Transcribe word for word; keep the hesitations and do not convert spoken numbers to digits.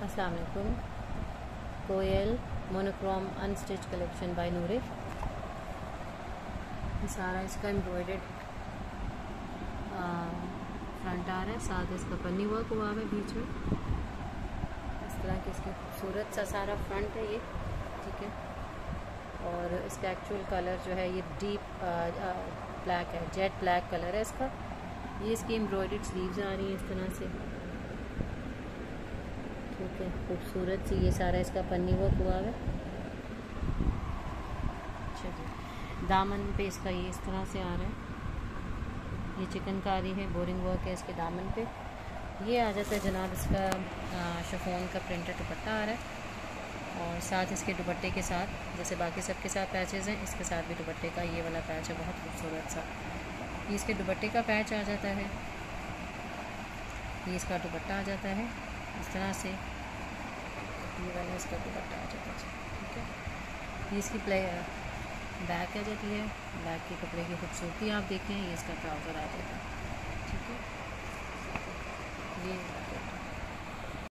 अस्सलाम वालेकुम। Koyal monochrome unstitch collection by Nureh. सारा इसका एम्ब्रॉयडर्ड फ्रंट आ रहा है, साथ इसका पन्नी वर्क हुआ है बीच में। इस तरह की इसकी खूबसूरत सा सारा फ्रंट है ये, ठीक है। और इसका एक्चुअल कलर जो है ये डीप ब्लैक है, जेट ब्लैक कलर है इसका। ये इसकी एम्ब्रॉयडर्ड स्लीव्स आ रही है इस तरह से, ठीक है। खूबसूरत सी ये सारा इसका पन्नी वर्क हुआ है। अच्छा जी, दामन पे इसका ये इस तरह से आ रहा है, ये चिकनकारी है, बोरिंग वर्क है इसके दामन पे। ये आ जाता है जनाब इसका शिफॉन का प्रिंटेड दुपट्टा आ रहा है, और साथ इसके दुपट्टे के साथ, जैसे बाकी सब के साथ पैचेस हैं, इसके साथ भी दुपट्टे का ये वाला पैच है, बहुत खूबसूरत सा। ये इसके दुपट्टे का पैच आ जाता है, ये इसका दुपट्टा आ जाता है इस तरह से, ये वाला इसका दुपट्टा आ जाता है, ठीक है। ये इसकी प्ले बैक आ जाती है, बैक के कपड़े की खूबसूरती आप देखें, ये इसका ट्राउज़र आ जाता है।